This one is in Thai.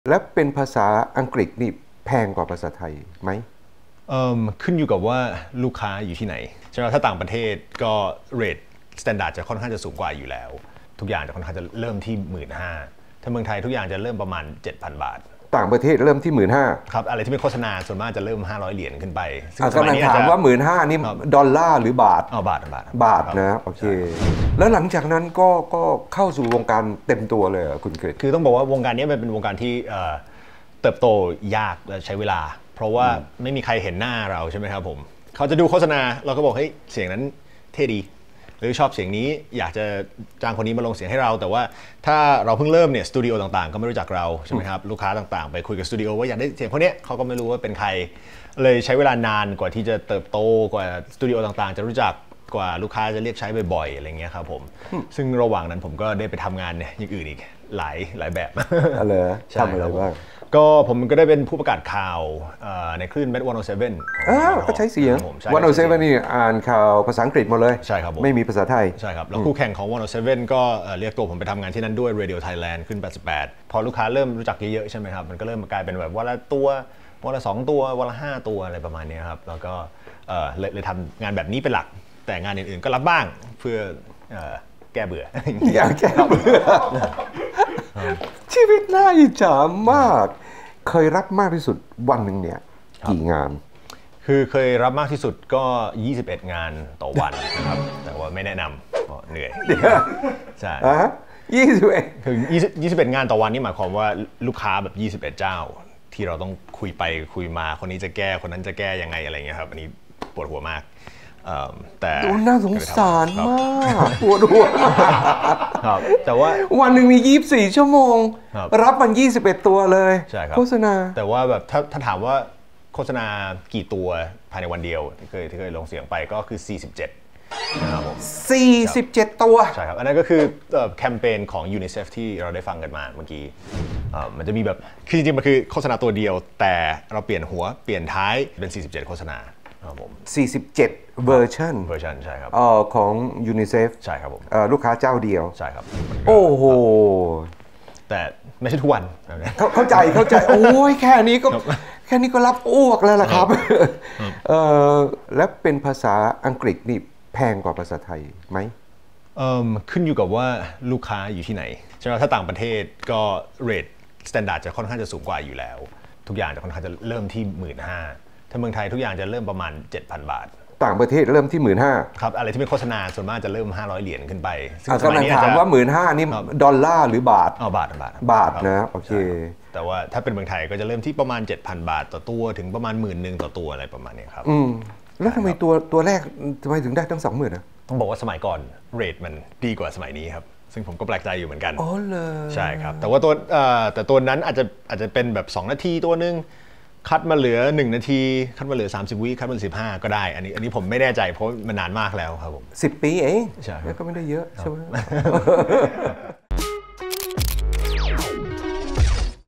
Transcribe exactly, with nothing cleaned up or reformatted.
และเป็นภาษาอังกฤษนี่แพงกว่าภาษาไทยไหมเอ่อขึ้นอยู่กับว่าลูกค้าอยู่ที่ไหนใช่ไหมถ้าต่างประเทศก็เรทสแตนดาร์ดจะค่อนข้างจะสูงกว่าอยู่แล้วทุกอย่างจะค่อนข้างจะเริ่มที่ หนึ่งหมื่นห้าพัน ถ้าเมืองไทยทุกอย่างจะเริ่มประมาณ เจ็ดพัน บาทต่างประเทศเริ่มที่ หนึ่งหมื่นห้าพันครับอะไรที่เป็นโฆษณาส่วนมากจะเริ่มห้าร้อยเหรียญขึ้นไปซึ่งสมัยนี้ถามว่า หนึ่งหมื่นห้าพัน นี่ดอลลาร์หรือบาทอ๋อบาทบาทบาทนะโอเคแล้วหลังจากนั้นก็ก็เข้าสู่วงการเต็มตัวเลยคุณเกรดคือต้องบอกว่าวงการนี้มันเป็นวงการที่เติบโตยากและใช้เวลาเพราะว่าไม่มีใครเห็นหน้าเราใช่ไหมครับผมเขาจะดูโฆษณาเราก็บอกเฮ้ยเสียงนั้นเท่ดีหรือชอบเสียงนี้อยากจะจ้างคนนี้มาลงเสียงให้เราแต่ว่าถ้าเราเพิ่งเริ่มเนี่ยสตูดิโอต่างๆก็ไม่รู้จักเราใช่ไหมครับลูกค้าต่างๆไปคุยกับสตูดิโอว่าอยากได้เสียงคนนี้เขาก็ไม่รู้ว่าเป็นใครเลยใช้เวลานานกว่าที่จะเติบโตกว่าสตูดิโอต่างๆจะรู้จักกว่าลูกค้าจะเรียกใช้บ่อยๆอะไรเงี้ยครับผมซึ่งระหว่างนั้นผมก็ได้ไปทำงานเนี่ยอย่างอื่นอีกหลายหลายแบบอะไรทำอะไรบ้างก็ผมก็ได้เป็นผู้ประกาศข่าวในคลื่น เมท หนึ่งศูนย์เจ็ดอ่าก็ใช้เสียงหนึ่งศูนย์เจ็ดนี่อ่านข่าวภาษาอังกฤษหมดเลยใช่ครับไม่มีภาษาไทยใช่ครับแล้วคู่แข่งของหนึ่งศูนย์เจ็ดก็เรียกตัวผมไปทำงานที่นั่นด้วย Radio Thailand ขึ้นแปดสิบแปดพอลูกค้าเริ่มรู้จักเยอะๆใช่ไหมครับมันก็เริ่มกลายเป็นแบบวันละตัววันละสองตัววันละห้าตัวอะไรประมาณนี้ครับแล้วก็เลยทำงานแบบนี้เป็นหลักแต่งานอื่นๆก็รับบ้างเพื่อแก้เบื่ออยากแก้เบื่อชีวิตน่าอิจฉามากเคยรับมากที่สุดวันหนึ่งเนี่ยกี่งานคือเคยรับมากที่สุดก็ยี่สิบเอ็ดงานต่อวันนะครับแต่ว่าไม่แนะนำเพราะเหนื่อยใช่ยี่สิบเอ็ดคือยี่สิบเอ็ดงานต่อวันนี่หมายความว่าลูกค้าแบบยี่สิบเอ็ดเจ้าที่เราต้องคุยไปคุยมาคนนี้จะแก้คนนั้นจะแก้ยังไงอะไรเงี้ยครับอันนี้ปวดหัวมากแต่ดูน่าสงสารมากปวดหัวแต่ว่าวันหนึ่งมียี่สิบสี่ชั่วโมงรับมันยี่สิบเอ็ดตัวเลยโฆษณาแต่ว่าแบบถ้าถ้าถามว่าโฆษณากี่ตัวภายในวันเดียวที่เคยที่เคยลงเสียงไปก็คือสี่สิบเจ็ดนะครับผมสี่สิบเจ็ดตัวใช่ครับอันนั้นก็คือแคมเปญของยูนิเซฟที่เราได้ฟังกันมาเมื่อกี้มันจะมีแบบคือจริงๆมันคือโฆษณาตัวเดียวแต่เราเปลี่ยนหัวเปลี่ยนท้ายเป็นสี่สิบเจ็ดโฆษณาครับผมสี่สิบเจ็ดเวอร์ชันเวอร์ชันใช่ครับอ๋อของยูนิเซฟใช่ครับผมลูกค้าเจ้าเดียวใช่ครับโอ้โหแต่ไม่ใช่ทุกวันเข้าใจเข้าใจโอ้ยแค่นี้ก็แค่นี้ก็รับอ้วกแล้วล่ะครับเออแล้วเป็นภาษาอังกฤษนี่แพงกว่าภาษาไทยไหมขึ้นอยู่กับว่าลูกค้าอยู่ที่ไหนใช่ไหมถ้าต่างประเทศก็เรทสแตนดาร์ดจะค่อนข้างจะสูงกว่าอยู่แล้วทุกอย่างจะค่อนข้างจะเริ่มที่ หนึ่งหมื่นห้าพัน ถ้าเมืองไทยทุกอย่างจะเริ่มประมาณ เจ็ดพัน บาทต่างประเทศเริ่มที่ หนึ่งหมื่นห้าพันครับอะไรที่เป็นโฆษณาส่วนมากจะเริ่มห้าร้อยเหรียญขึ้นไปซึ่งสมัยนี้ถามว่า หนึ่งหมื่นห้าพัน นี่ดอลลาร์หรือบาทอ๋อบาทบาทบาทนะโอเคแต่ว่าถ้าเป็นเมืองไทยก็จะเริ่มที่ประมาณ เจ็ดพัน บาทต่อตัวถึงประมาณหมื่นหนึ่งต่อตัวอะไรประมาณนี้ครับอืมแล้วทำไมตัวตัวแรกทำไมถึงได้ตั้ง สองหมื่น นะต้องบอกว่าสมัยก่อนเรทมันดีกว่าสมัยนี้ครับซึ่งผมก็แปลกใจอยู่เหมือนกันอ๋อเลยใช่ครับแต่ว่าตัวแต่ตัวนั้นอาจจะอาจจะเป็นแบบสองนาทีตัวนึงคัดมาเหลือหนึ่งนาทีคัดมาเหลือสามสิบวิคัดมาเหลือสิบห้าก็ได้อันนี้อันนี้ผมไม่แน่ใจเพราะมันนานมากแล้วครับผมสิบปีเองใช่ก็ไม่ได้เยอะใช่ไหม